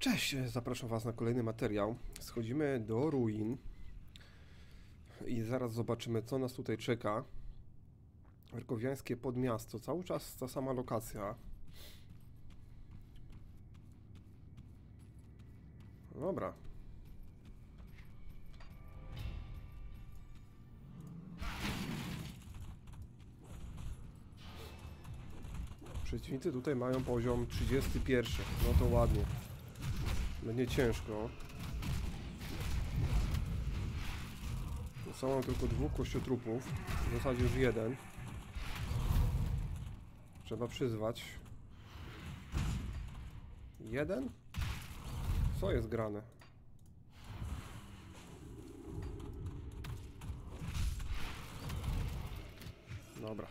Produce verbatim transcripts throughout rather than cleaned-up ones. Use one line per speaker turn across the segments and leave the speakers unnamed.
Cześć, zapraszam Was na kolejny materiał. Schodzimy do ruin i zaraz zobaczymy, co nas tutaj czeka. Werkowiańskie Podmiasto, cały czas ta sama lokacja. Dobra. Przeciwnicy tutaj mają poziom trzydziesty pierwszy, no to ładnie. Będzie ciężko. Są mam tylko dwóch kościotrupów, w zasadzie już jeden. Trzeba przyzwać. Jeden? Co jest grane? Dobra.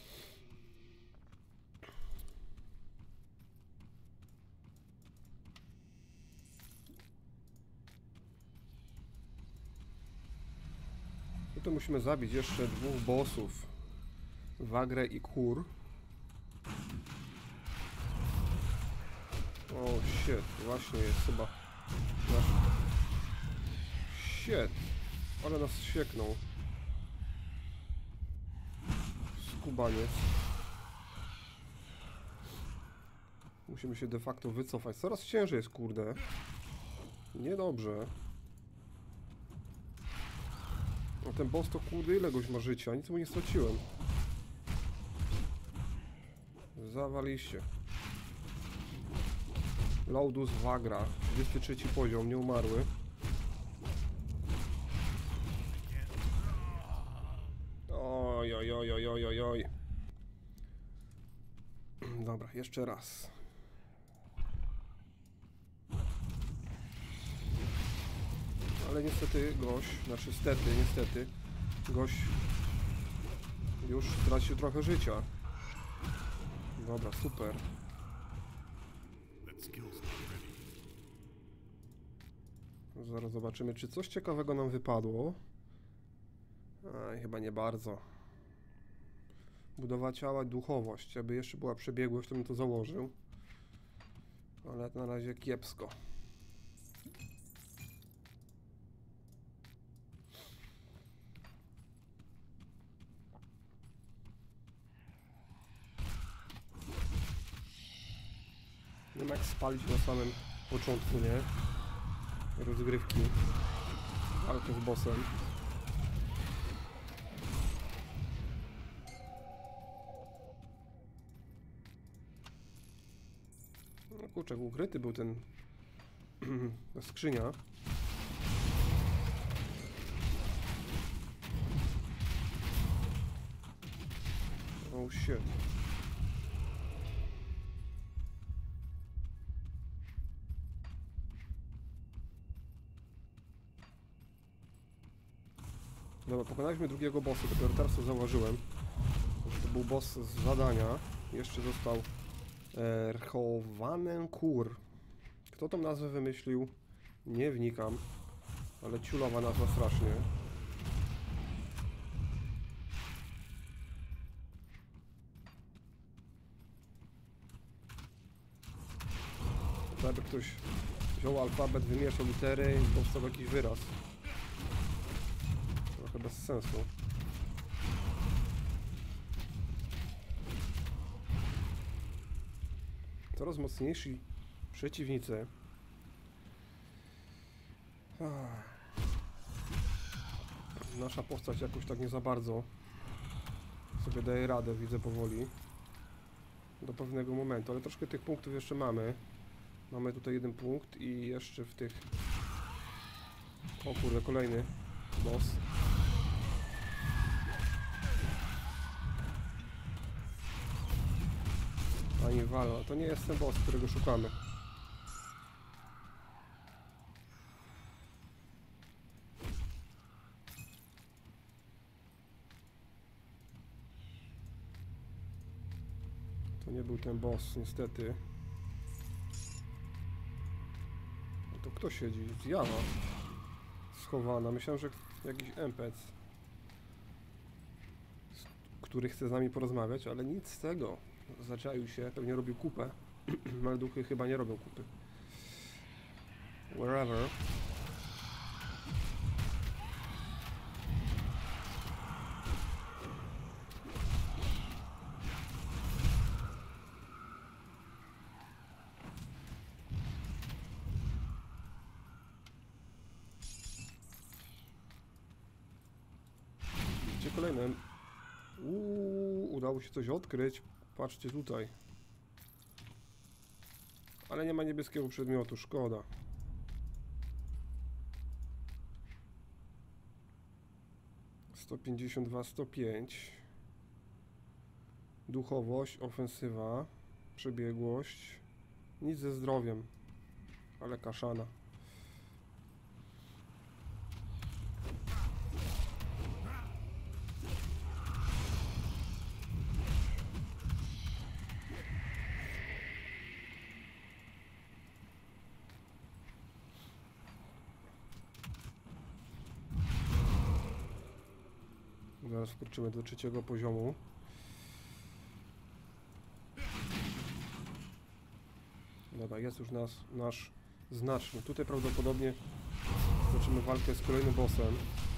Tu musimy zabić jeszcze dwóch bossów. Wagrę i Kur. O, shit. Właśnie jest chyba nasz... Shit. Ale nas sieknął. Skubaniec. Musimy się de facto wycofać. Coraz ciężej jest, kurde. Niedobrze. No ten boss to kurde ile goś ma życia, nic mu nie straciłem. Zawaliście. Laudus Wagra, trzydziesty trzeci poziom, nieumarły. Oj, oj, oj, oj, oj, oj, oj. Dobra, jeszcze raz. Ale niestety gość, znaczy stety, niestety, gość już stracił trochę życia. Dobra, super. Zaraz zobaczymy, czy coś ciekawego nam wypadło. Aj, chyba nie bardzo. Budowa ciała, duchowość. Jakby jeszcze była przebiegłość, to bym to założył. Ale na razie kiepsko. Nie wiem jak spalić na samym początku, nie? Rozgrywki. Walkę z bossem. No kurczę, ukryty był ten... ta skrzynia. Oh shit. Dobra, pokonaliśmy drugiego bossa, dopiero teraz to zauważyłem, że to był boss z zadania. Jeszcze został e, Rchowanen Kur. Kto tą nazwę wymyślił? Nie wnikam, ale ciulowa nazwa strasznie. To jakby ktoś wziął alfabet, wymieszał litery i powstał jakiś wyraz. Trochę bez sensu. Coraz mocniejsi przeciwnicy. Nasza postać jakoś tak nie za bardzo sobie daje radę, widzę powoli. Do pewnego momentu, ale troszkę tych punktów jeszcze mamy. Mamy tutaj jeden punkt i jeszcze w tych... O kurde, kolejny boss. Pani Wala, to nie jest ten boss, którego szukamy. To nie był ten boss, niestety. No to kto siedzi? Zjawa. Schowana. Myślałem, że jakiś N P C, który chce z nami porozmawiać, ale nic z tego. Zaczaił się, pewnie robił kupę, ale duchy chyba nie robią kupy. wherever. Gdzie kolejne? Uuu, udało się coś odkryć. Patrzcie tutaj. Ale nie ma niebieskiego przedmiotu, szkoda. sto pięćdziesiąt dwa, sto pięć. Duchowość, ofensywa, przebiegłość. Nic ze zdrowiem, ale kaszana. Zaraz wkroczymy do trzeciego poziomu. Dobra, jest już nas, nasz znaczny. Tutaj prawdopodobnie zaczniemy walkę z kolejnym bossem.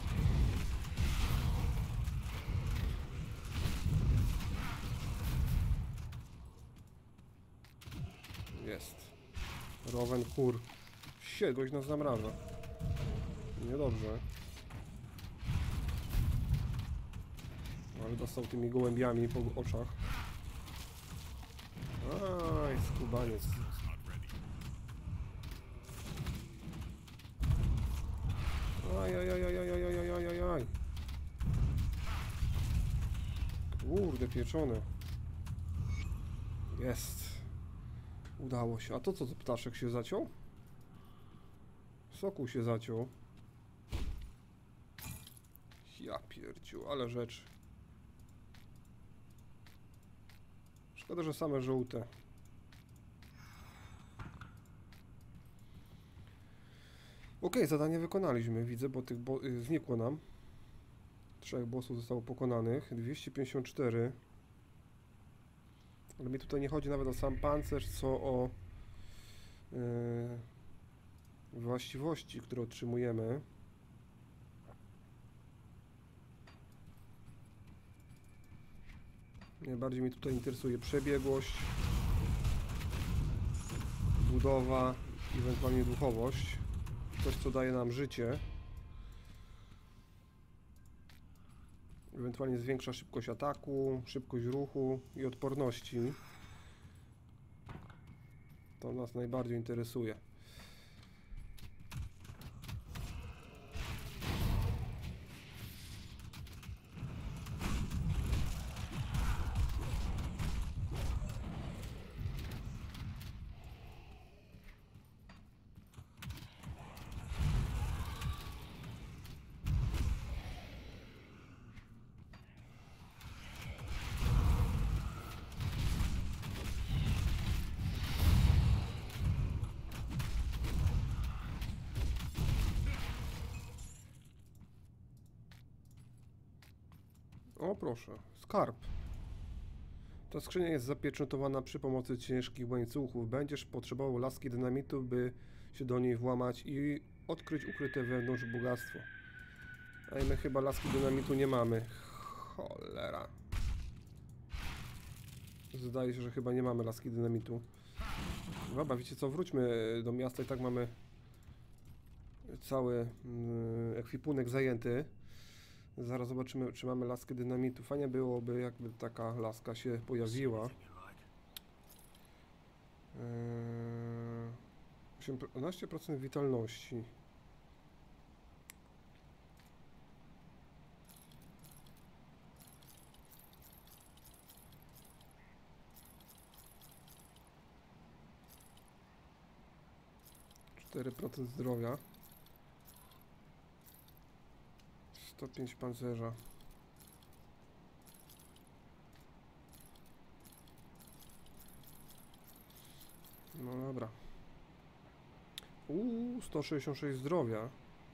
Jest. Rowenkur. Sie, gość nas zamraża. Niedobrze. Ale dostał tymi gołębiami po oczach. Aj, skubaniec. Aj, aj, aj, aj, aj, aj, aj, aj, aj, aj. Kurde, pieczone. Jest. Udało się. A to co, to ptaszek się zaciął? Sokół się zaciął. Ja pierdziu, ale rzecz. Szkoda, że same żółte. Ok, zadanie wykonaliśmy, widzę, bo tych bo y, znikło nam. Trzech bossów zostało pokonanych. dwieście pięćdziesiąt cztery. Ale mi tutaj nie chodzi nawet o sam pancerz, co o yy, właściwości, które otrzymujemy. Najbardziej mnie tutaj interesuje przebiegłość, budowa, ewentualnie duchowość. Coś, co daje nam życie. Ewentualnie zwiększa szybkość ataku, szybkość ruchu i odporności. To nas najbardziej interesuje. O proszę, skarb. Ta skrzynia jest zapieczętowana przy pomocy ciężkich łańcuchów. Będziesz potrzebował laski dynamitu, by się do niej włamać i odkryć ukryte wewnątrz bogactwo. A my chyba laski dynamitu nie mamy. Cholera. Zdaje się, że chyba nie mamy laski dynamitu. Dobra, wiecie co, wróćmy do miasta i tak mamy cały mm, ekwipunek zajęty. Zaraz zobaczymy, czy mamy laskę dynamitu. Fajnie byłoby, jakby taka laska się pojawiła. Eee, osiemnaście procent witalności. cztery procent zdrowia. sto pięć pancerza. No dobra. Uuu, sto sześćdziesiąt sześć zdrowia.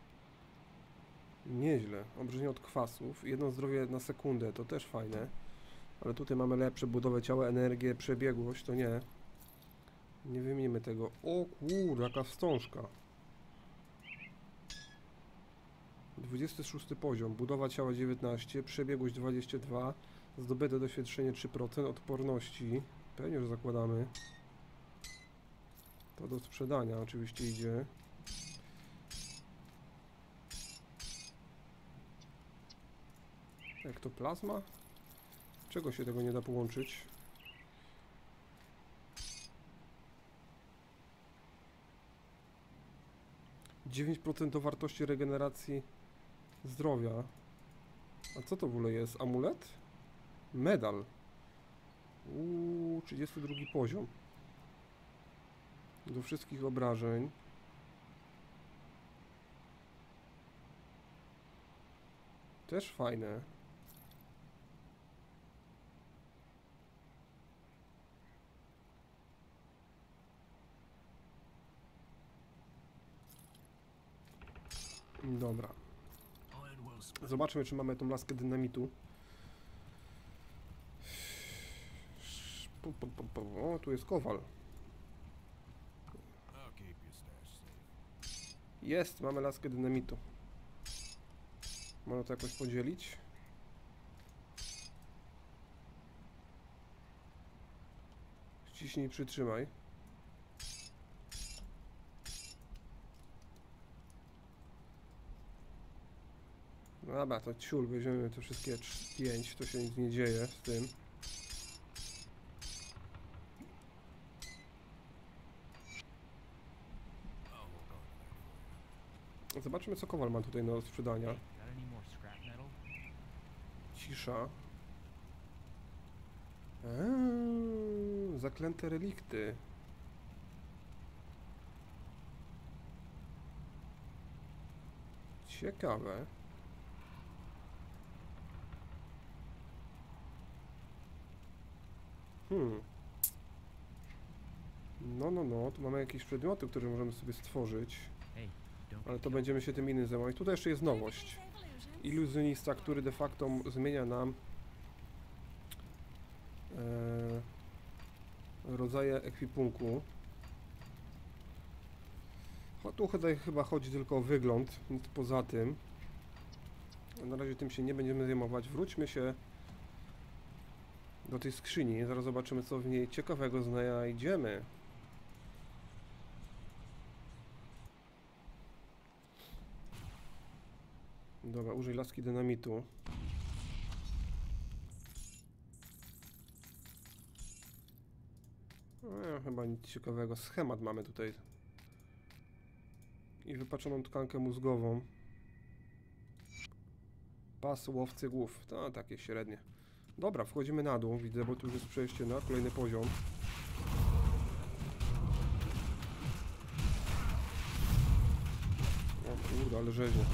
Nieźle. Obrażenie od kwasów. Jedno zdrowie na sekundę, to też fajne. Ale tutaj mamy lepsze budowę ciała, energię, przebiegłość, to nie. Nie wymienimy tego. O kurde, jaka wstążka. dwudziesty szósty poziom, budowa ciała dziewiętnaście, przebiegłość dwadzieścia dwa, zdobyte doświadczenie trzy procent, odporności, pewnie, że zakładamy. To do sprzedania oczywiście idzie. Ektoplazma? Czego się tego nie da połączyć? dziewięć procent do wartości regeneracji zdrowia. A co to w ogóle jest? Amulet? Medal. Uuu, trzydziesty drugi poziom. Do wszystkich obrażeń. Też fajne. Dobra. Zobaczmy, czy mamy tą laskę dynamitu. O, tu jest kowal. Jest, mamy laskę dynamitu. Można to jakoś podzielić. Ściśnij, przytrzymaj. No dobra, to ciul, weźmiemy te wszystkie pięć, to się nic nie dzieje z tym. Zobaczmy, co kowal ma tutaj do sprzedania. Cisza. Eee, zaklęte relikty. Ciekawe. Hmm. No, no, no, tu mamy jakieś przedmioty, które możemy sobie stworzyć. Ale to będziemy się tym innym zajmować. Tutaj jeszcze jest nowość. Iluzjonista, który de facto zmienia nam e, rodzaje ekwipunku. O, tu tutaj chyba chodzi tylko o wygląd, nic poza tym. Na razie tym się nie będziemy zajmować. Wróćmy się do tej skrzyni. Zaraz zobaczymy, co w niej ciekawego znajdziemy. Dobra, użyj laski dynamitu. No, chyba nic ciekawego. Schemat mamy tutaj. I wypaczoną tkankę mózgową. Pas łowcy głów. To takie średnie. Dobra, wchodzimy na dół. Widzę, bo tu już jest przejście na kolejny poziom. O kurde, ale rzeźnie.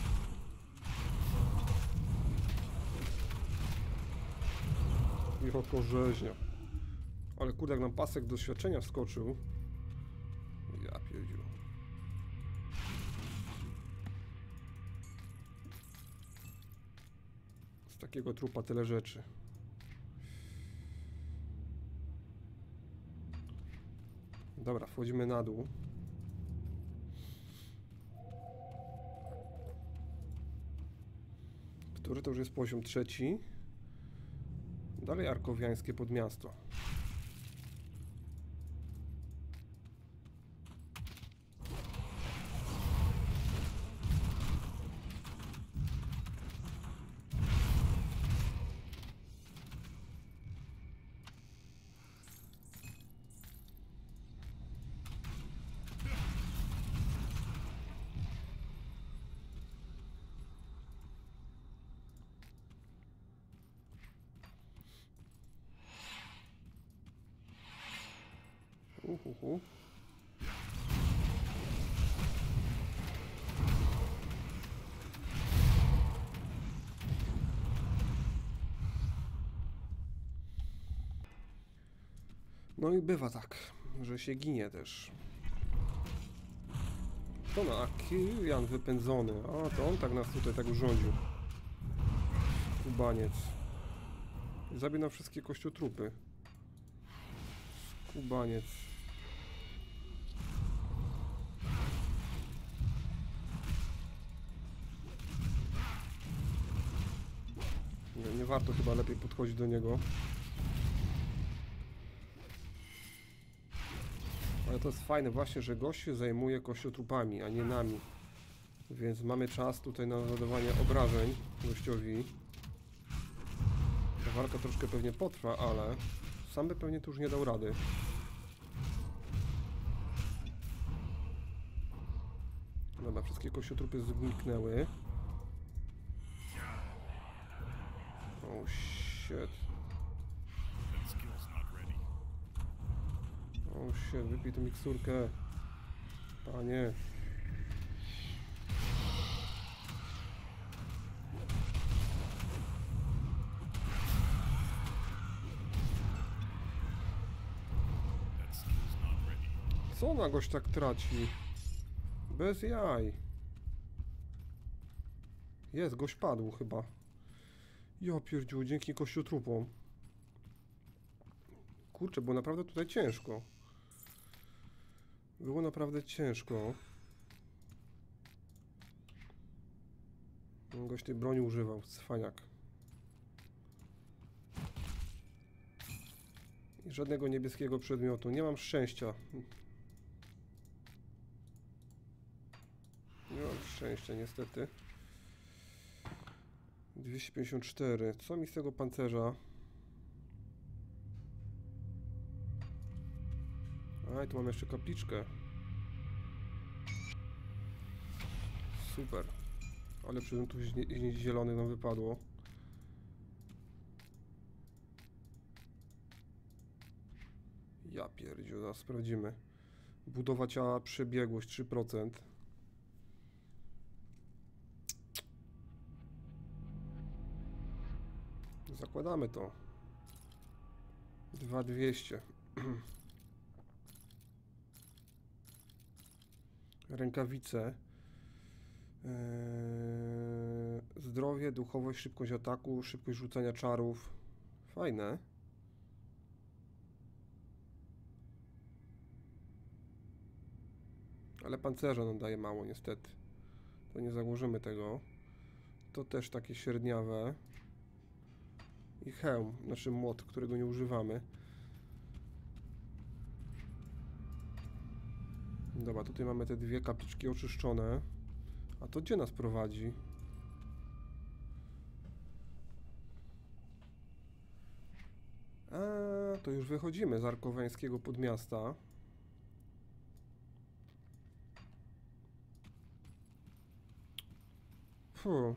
Joko rzeźnia. Ale kurde, jak nam pasek doświadczenia wskoczył. Ja pierdziu. Z takiego trupa tyle rzeczy. Dobra, wchodzimy na dół. Który to już jest poziom trzeci. Dalej arkowiańskie podmiasto. Uhuhu. No i bywa tak, że się ginie też. To na Kilian wypędzony. A, to on tak nas tutaj tak urządził. Kubaniec. Zabił nam wszystkie kościotrupy. Kubaniec. Nie, nie warto chyba lepiej podchodzić do niego. Ale to jest fajne właśnie, że gość się zajmuje kościotrupami, a nie nami. Więc mamy czas tutaj na zadawanie obrażeń gościowi. Ta walka troszkę pewnie potrwa, ale sam by pewnie tu już nie dał rady. Dobra, wszystkie kościotrupy zniknęły. Oh shit. Oh shit, wypij tę miksturkę. Panie. Co ona goś tak traci? Bez jaj. Jest, goś padł chyba. Ja pierdziu, dzięki kościotrupom. Kurczę, było naprawdę tutaj ciężko. Było naprawdę ciężko. Goś tej broni używał, cwaniak. I żadnego niebieskiego przedmiotu. Nie mam szczęścia. Nie mam szczęścia, niestety. dwieście pięćdziesiąt cztery. Co mi z tego pancerza? A, i tu mam jeszcze kapliczkę. Super. Ale przedmiotów zielonych nam wypadło. Ja pierdziu, zaraz sprawdzimy. Budowa ciała, przebiegłość trzy procent. Zakładamy to. dwa tysiące dwieście. Rękawice. Eee, zdrowie, duchowość, szybkość ataku, szybkość rzucania czarów. Fajne. Ale pancerza nam daje mało niestety. To nie założymy tego. To też takie średniawe. I hełm, znaczy młot, którego nie używamy. Dobra, tutaj mamy te dwie kapliczki oczyszczone. A to gdzie nas prowadzi? A, to już wychodzimy z Arkoweńskiego Podmiasta. Fuh.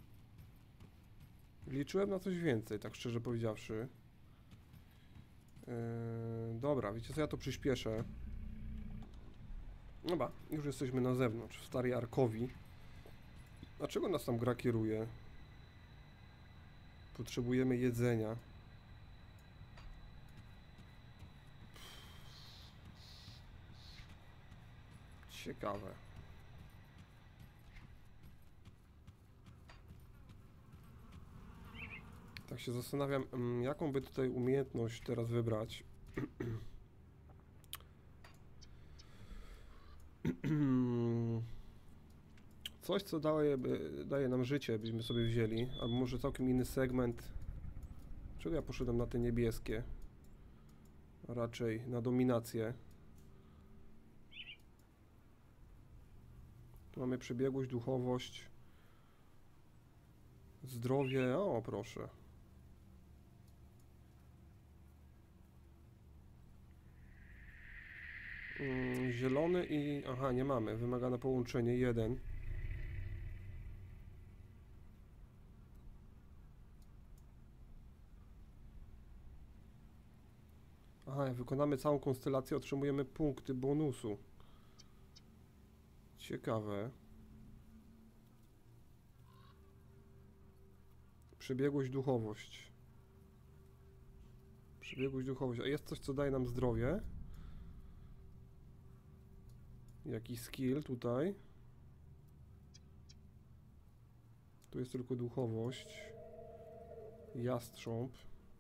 Liczyłem na coś więcej, tak szczerze powiedziawszy. Yy, dobra, wiecie co, ja to przyspieszę. Dobra, już jesteśmy na zewnątrz, w Starej Arkowi. Dlaczego nas tam gra kieruje? Potrzebujemy jedzenia. Ciekawe. Tak się zastanawiam, jaką by tutaj umiejętność teraz wybrać. Coś, co daje, daje nam życie, byśmy sobie wzięli, albo może całkiem inny segment. Czego ja poszedłem na te niebieskie? Raczej na dominację. Tu mamy przebiegłość, duchowość, zdrowie. O, proszę. Mm, zielony i... Aha, nie mamy. Wymagane połączenie jeden. Aha, jak wykonamy całą konstelację, otrzymujemy punkty bonusu. Ciekawe. Przebiegłość, duchowość. Przebiegłość, duchowość. A jest coś, co daje nam zdrowie? Jakiś skill tutaj. Tu jest tylko duchowość. Jastrząb.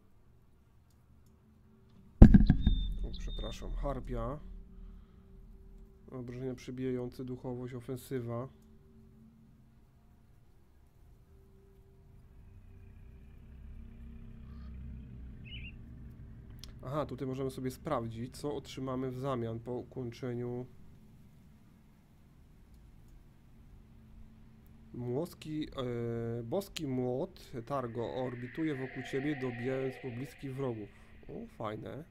O, przepraszam. Harpia. Obrażenia przebijające, duchowość, ofensywa. Aha, tutaj możemy sobie sprawdzić, co otrzymamy w zamian po ukończeniu. Młoski, e, boski młot Targo orbituje wokół ciebie, dobijając pobliskich wrogów. O, fajne.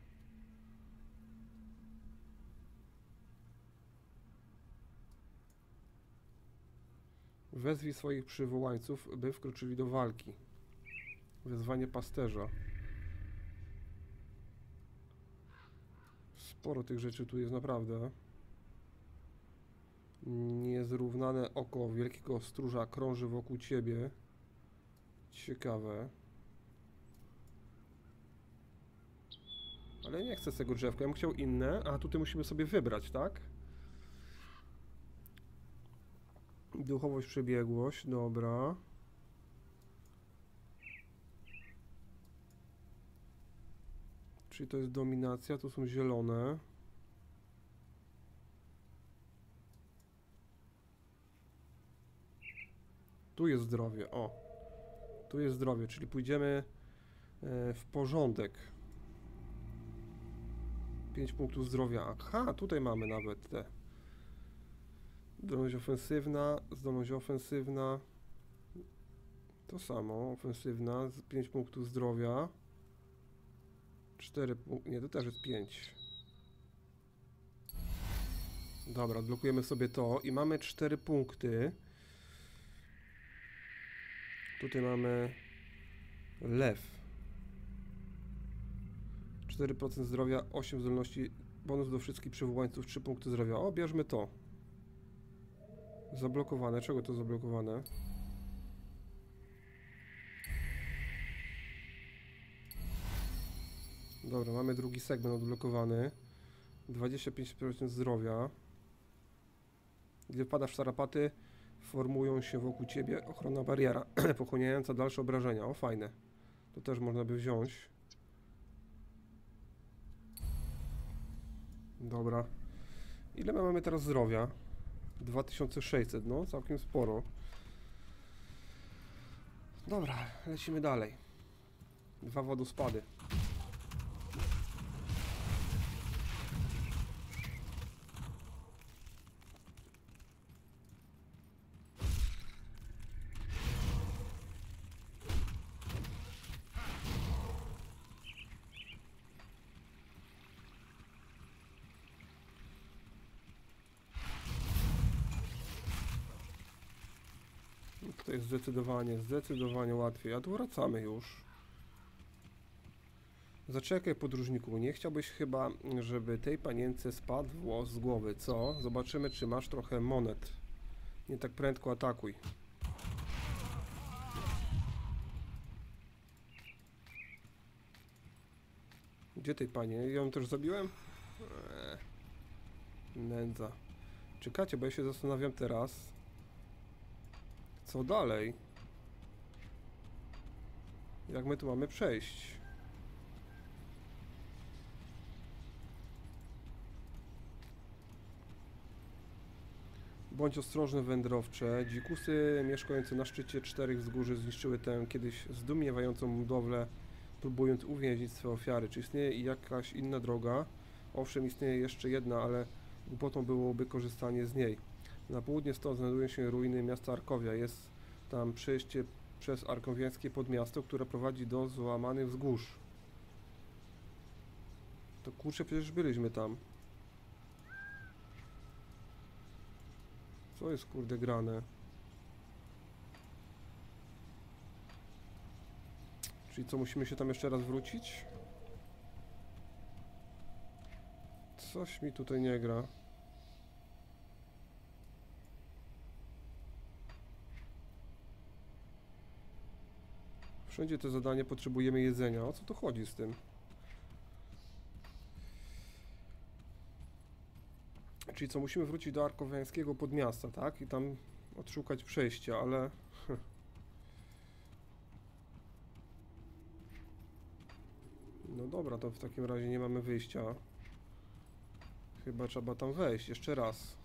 Wezwij swoich przywołańców, by wkroczyli do walki. Wezwanie pasterza. Sporo tych rzeczy tu jest naprawdę. Niezrównane oko wielkiego stróża krąży wokół ciebie. Ciekawe. Ale nie chcę z tego drzewka, ja bym chciał inne, a tutaj musimy sobie wybrać, tak? Duchowość, przebiegłość, dobra. Czyli to jest dominacja, to są zielone. Tu jest zdrowie, o. Tu jest zdrowie, czyli pójdziemy w porządek. pięć punktów zdrowia. Aha, tutaj mamy nawet te. Zdolność ofensywna, zdolność ofensywna. To samo, ofensywna, pięć punktów zdrowia. cztery punkty, nie, to też jest pięć. Dobra, odblokujemy sobie to i mamy cztery punkty. Tutaj mamy lew. cztery procent zdrowia, osiem zdolności, bonus do wszystkich przywołańców, trzy punkty zdrowia. O, bierzmy to. Zablokowane. Czego to zablokowane? Dobra, mamy drugi segment odblokowany. dwadzieścia pięć procent zdrowia. Gdy wpadasz w tarapaty, formują się wokół ciebie ochronna bariera, pochłaniająca dalsze obrażenia. O, fajne. To też można by wziąć. Dobra. Ile my mamy teraz zdrowia? dwa tysiące sześćset, no całkiem sporo. Dobra, lecimy dalej. Dwa wodospady. To jest zdecydowanie, zdecydowanie łatwiej. A tu wracamy już. Zaczekaj, podróżniku. Nie chciałbyś chyba, żeby tej panience spadł włos z głowy, co? Zobaczymy, czy masz trochę monet. Nie tak prędko atakuj. Gdzie tej panie? Ją też zabiłem? Eee, nędza. Czekajcie, bo ja się zastanawiam teraz. Co dalej? Jak my tu mamy przejść? Bądź ostrożny, wędrowcze. Dzikusy mieszkające na szczycie czterech wzgórzy zniszczyły tę kiedyś zdumiewającą budowlę, próbując uwięzić swe ofiary. Czy istnieje jakaś inna droga? Owszem, istnieje jeszcze jedna, ale głupotą byłoby korzystanie z niej. Na południe stąd znajdują się ruiny miasta Arkowia. Jest tam przejście przez arkowiańskie podmiasto, które prowadzi do złamanych wzgórz. To kurczę, przecież byliśmy tam. Co jest kurde grane? Czyli co, musimy się tam jeszcze raz wrócić? Coś mi tutaj nie gra. Wszędzie te zadanie potrzebujemy jedzenia. O co tu chodzi z tym? Czyli co, musimy wrócić do arkowiańskiego podmiasta, tak? I tam odszukać przejścia, ale... No dobra, to w takim razie nie mamy wyjścia. Chyba trzeba tam wejść jeszcze raz.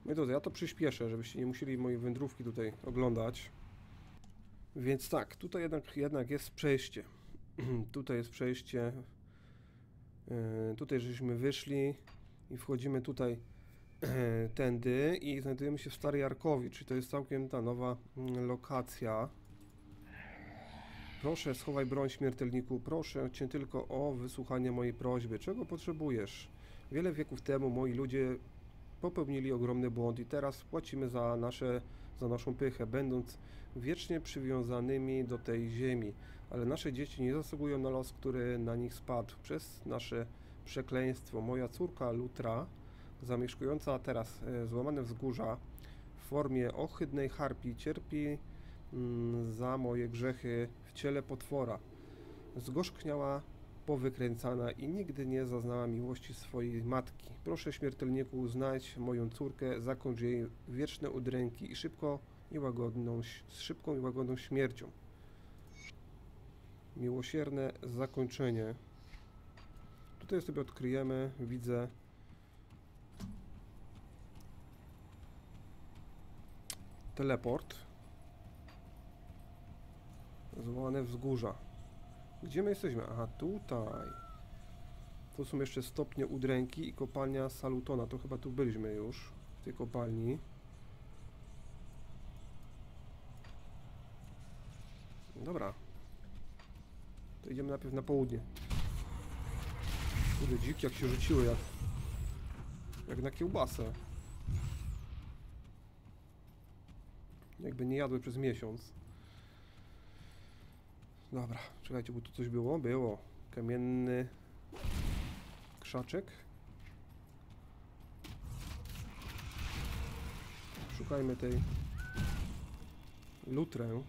Moi drodzy, ja to przyspieszę, żebyście nie musieli mojej wędrówki tutaj oglądać. Więc tak, tutaj jednak, jednak jest przejście. Tutaj jest przejście. Yy, tutaj żeśmy wyszli i wchodzimy tutaj yy, tędy i znajdujemy się w Starej Jarkowi, czyli to jest całkiem ta nowa yy, lokacja. Proszę, schowaj broń, śmiertelniku. Proszę cię tylko o wysłuchanie mojej prośby. Czego potrzebujesz? Wiele wieków temu moi ludzie popełnili ogromny błąd i teraz płacimy za nasze, za naszą pychę, będąc wiecznie przywiązanymi do tej ziemi. Ale nasze dzieci nie zasługują na los, który na nich spadł przez nasze przekleństwo. Moja córka Lutra, zamieszkująca teraz e, złamane wzgórza w formie ohydnej harpii, cierpi mm, za moje grzechy w ciele potwora. Zgorzkniała, powykręcana i nigdy nie zaznała miłości swojej matki. Proszę, śmiertelniku, znajdź moją córkę, zakończ jej wieczne udręki i szybko i łagodną, z szybką i łagodną śmiercią. Miłosierne zakończenie. Tutaj sobie odkryjemy, widzę teleport. Złamane wzgórza. Gdzie my jesteśmy? Aha, tutaj. To są jeszcze stopnie udręki i kopalnia Salutona. To chyba tu byliśmy już, w tej kopalni. Dobra. To idziemy najpierw na południe. Kurde, dziki jak się rzuciły, jak, jak na kiełbasę. Jakby nie jadły przez miesiąc. Dobra, czekajcie, bo tu coś było? Było. Kamienny krzaczek. Szukajmy tej lutrę.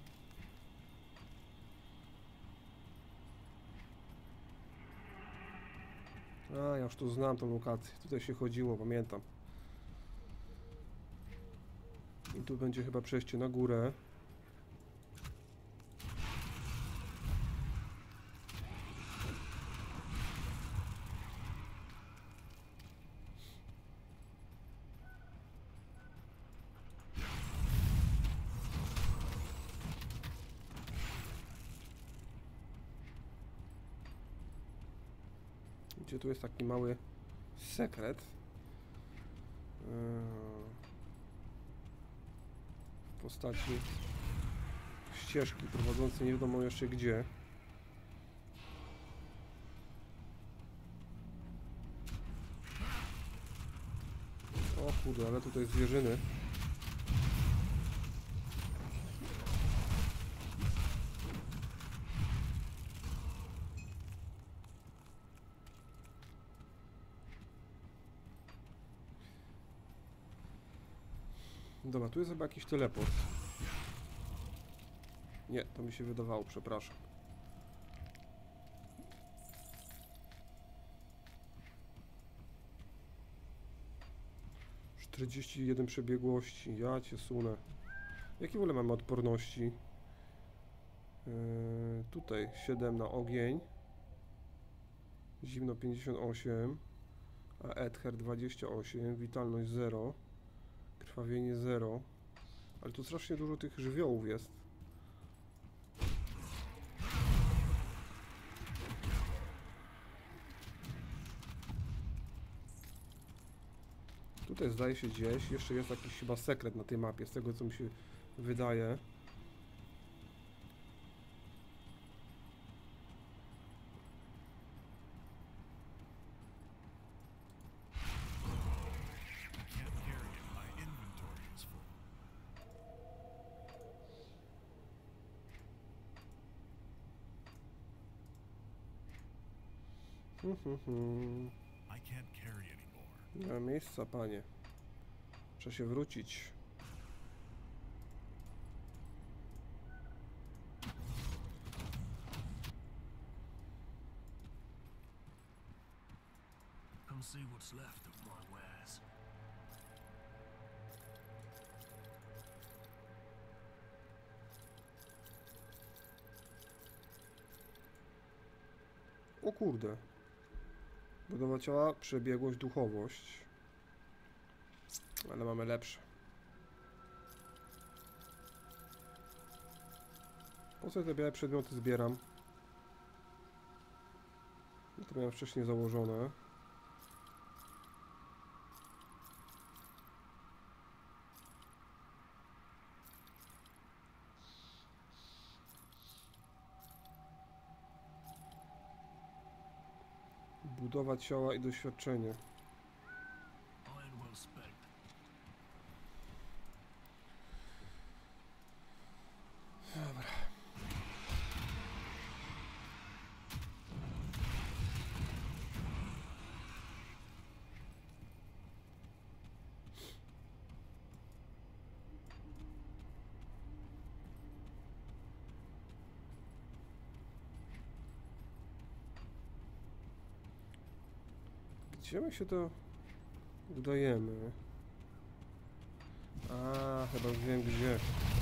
A, ja już tu znam tą lokację. Tutaj się chodziło, pamiętam. I tu będzie chyba przejście na górę. Gdzie tu jest taki mały sekret w postaci ścieżki prowadzącej nie wiadomo jeszcze gdzie. O kurde, ale tutaj zwierzyny. Dobra, tu jest chyba jakiś teleport. Nie, to mi się wydawało, przepraszam. czterdzieści jeden przebiegłości, ja cię sunę. Jakie w ogóle mamy odporności? Yy, tutaj siedem na ogień. Zimno pięćdziesiąt osiem. A Edher dwadzieścia osiem. Witalność zero. Krwawienie zero. Ale tu strasznie dużo tych żywiołów jest. Tutaj zdaje się gdzieś, jeszcze jest jakiś chyba sekret na tej mapie, z tego co mi się wydaje. Hmm, hmm, hmm. Nie ma miejsca, panie. Trzeba się wrócić.
Come see what's left of my wares.
O kurde. Budowa ciała, przebiegłość, duchowość. Ale mamy lepsze. Po co te białe przedmioty zbieram? No to miałem wcześniej założone. Budowa ciała i doświadczenie.
Iron well spent.
Dobra. Gdzie my się to udajemy? A, chyba wiem gdzie.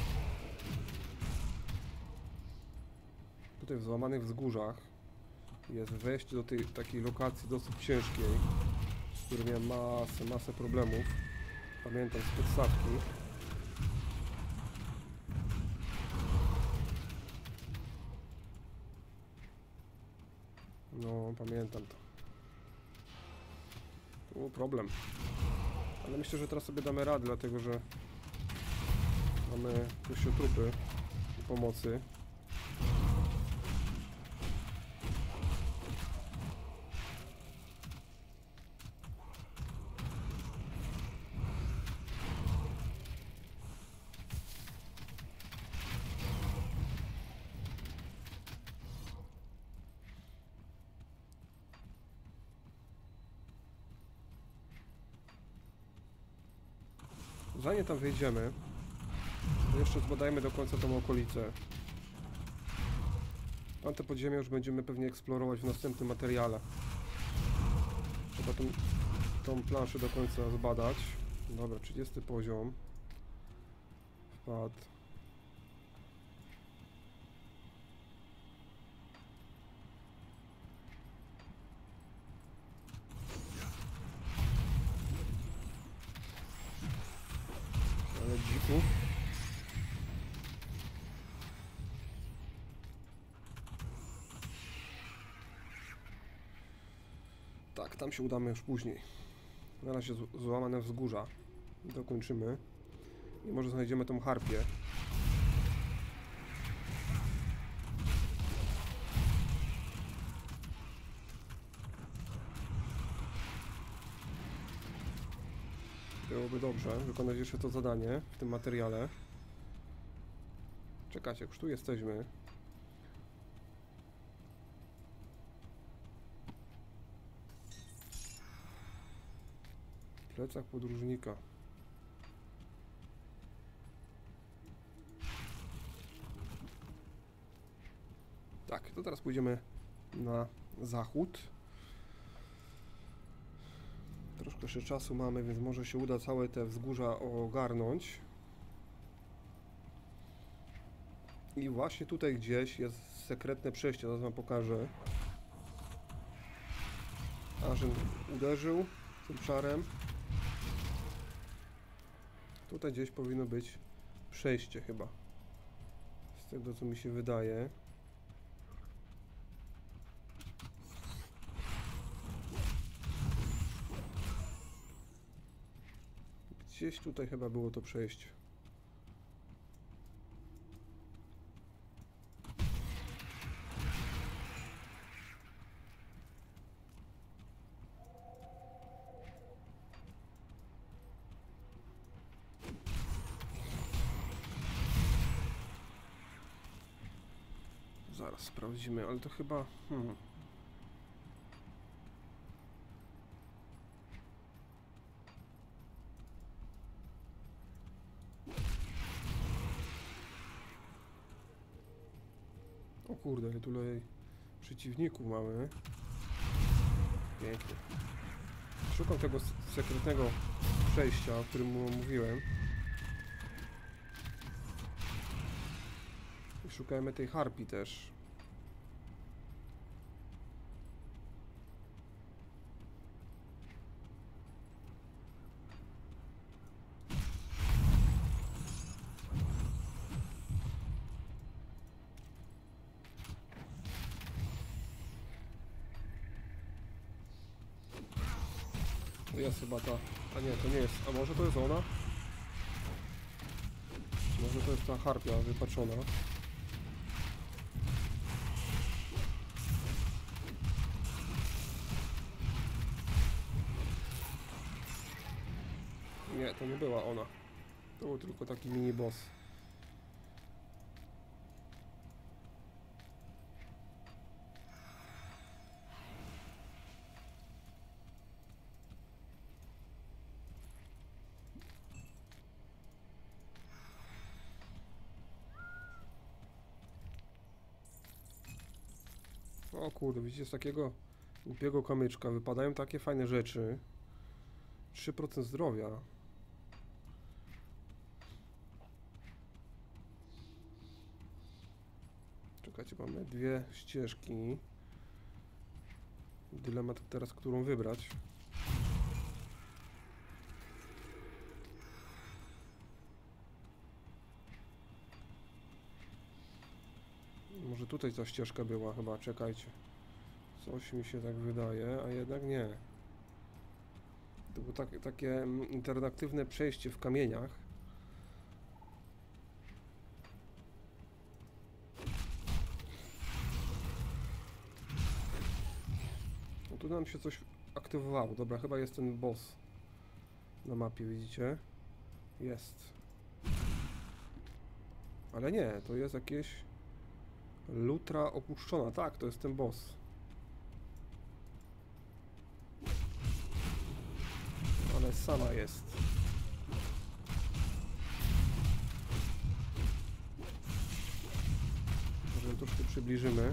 Tutaj w złamanych wzgórzach jest wejście do tej takiej lokacji dosyć ciężkiej, z której miałem masę, masę problemów. Pamiętam z podstawki. No, pamiętam to. To był problem. Ale myślę, że teraz sobie damy radę, dlatego że mamy kościotrupy do pomocy. Zanim tam wejdziemy, to jeszcze zbadajmy do końca tą okolicę. Tamte podziemia już będziemy pewnie eksplorować w następnym materiale. Trzeba tą, tą planszę do końca zbadać. Dobra, trzydziesty poziom. Wpadł. Ale dzików. Tak, tam się udamy już później. Na razie z- złamane wzgórza. Dokończymy. I może znajdziemy tą harpię. Byłoby dobrze wykonać jeszcze to zadanie w tym materiale. Czekajcie, już tu jesteśmy. Plecak podróżnika. Tak, to teraz pójdziemy na zachód. Troszkę jeszcze czasu mamy, więc może się uda całe te wzgórza ogarnąć. I właśnie tutaj gdzieś jest sekretne przejście, zaraz wam pokażę. Ażyn uderzył tym czarem. Tutaj gdzieś powinno być przejście chyba. Z tego co mi się wydaje. Gdzieś tutaj chyba było to przejście. Zaraz sprawdzimy, ale to chyba... Hmm. O kurde, ile tutaj przeciwników mamy. Pięknie. Szukam tego s- sekretnego przejścia, o którym mu mówiłem. I szukajmy tej harpii też. To jest chyba ta... A nie, to nie jest. A może to jest ona? Może to jest ta harpia wypaczona. Nie, to nie była ona. To był tylko taki mini boss. O kurde, widzicie, z takiego głupiego kamyczka wypadają takie fajne rzeczy. trzy procent zdrowia. Czekajcie, mamy dwie ścieżki. Dylemat teraz, którą wybrać. Może tutaj ta ścieżka była chyba, czekajcie. Coś mi się tak wydaje, a jednak nie. To było tak, takie mm, interaktywne przejście w kamieniach. No tu nam się coś aktywowało. Dobra, chyba jest ten boss na mapie, widzicie? Jest. Ale nie, to jest jakieś lutra opuszczona. Tak, to jest ten boss. Ale sama jest. Może ją troszkę przybliżymy.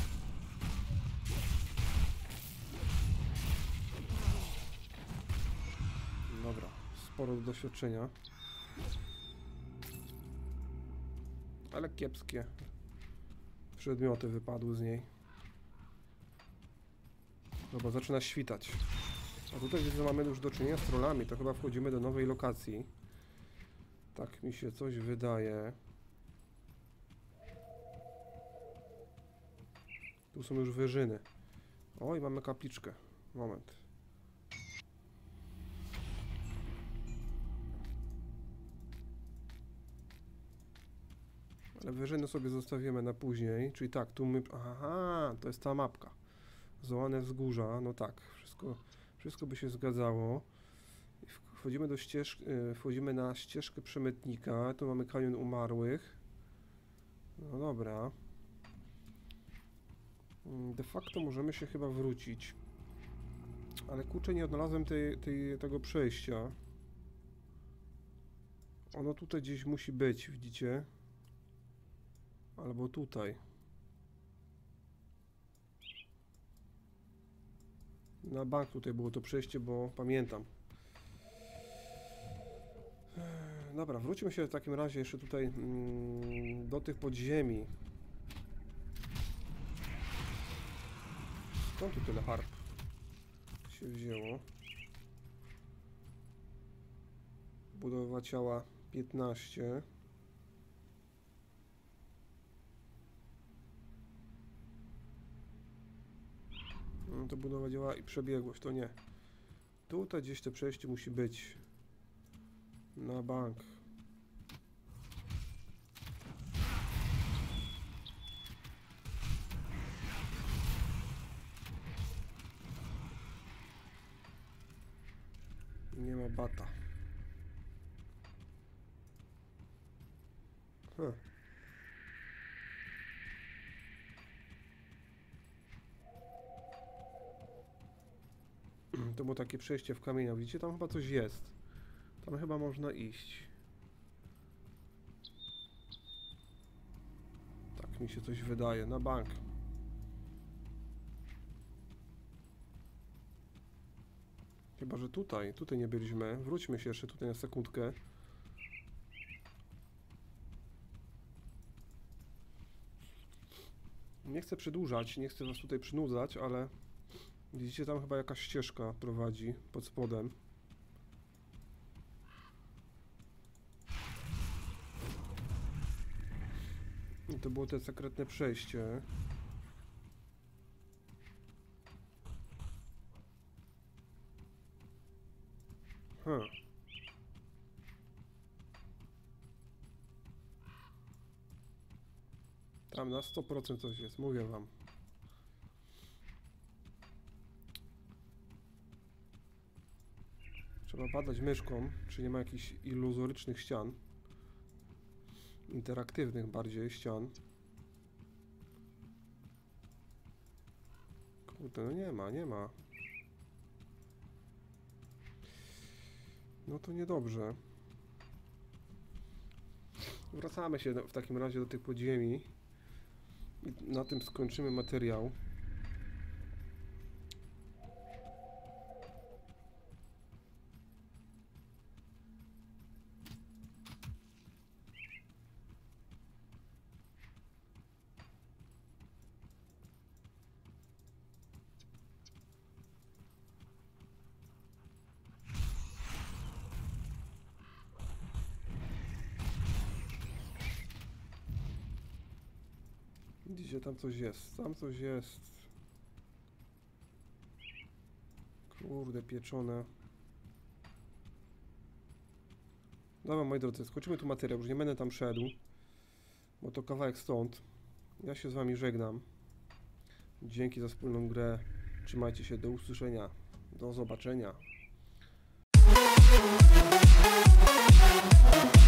Dobra, sporo do doświadczenia. Ale kiepskie przedmioty wypadły z niej. Dobra, zaczyna świtać. A tutaj widzę, mamy już do czynienia z trollami, to chyba wchodzimy do nowej lokacji. Tak mi się coś wydaje. Tu są już wyżyny. Oj, mamy kapliczkę. Moment. Ale wyżyny sobie zostawimy na później. Czyli tak, tu my... Aha, to jest ta mapka. Złane wzgórza, no tak, wszystko... Wszystko by się zgadzało. Wchodzimy do ścieżki, wchodzimy na ścieżkę przemytnika. Tu mamy kanion umarłych. No dobra. De facto możemy się chyba wrócić. Ale kurczę, nie odnalazłem tej, tej, tego przejścia. Ono tutaj gdzieś musi być, widzicie? Albo tutaj. Na bank tutaj było to przejście, bo pamiętam. Dobra, wróćmy się w takim razie jeszcze tutaj mm, do tych podziemi. Skąd tu tyle harp się wzięło? Budowa ciała piętnaście. No to budowa działa i przebiegłość, to nie. Tutaj gdzieś to przejście musi być. Na bank. Nie ma bata. Huh. To było takie przejście w kamieniach. Widzicie, tam chyba coś jest. Tam chyba można iść. Tak mi się coś wydaje. Na bank. Chyba, że tutaj. Tutaj nie byliśmy. Wróćmy się jeszcze tutaj na sekundkę. Nie chcę przedłużać, nie chcę was tutaj przynudzać, ale widzicie, tam chyba jakaś ścieżka prowadzi pod spodem. I to było te sekretne przejście. Hmm. Tam na sto procent coś jest, mówię wam. Trzeba badać myszką, czy nie ma jakichś iluzorycznych ścian. Interaktywnych bardziej ścian. Kurde, no nie ma, nie ma. No to niedobrze. Wracamy się w takim razie do tych podziemi. I na tym skończymy materiał. Widzicie, tam coś jest, tam coś jest. Kurde, pieczone. Dobra, moi drodzy, skończymy tu materiał, już nie będę tam szedł, bo to kawałek stąd. Ja się z wami żegnam. Dzięki za wspólną grę. Trzymajcie się, do usłyszenia. Do zobaczenia.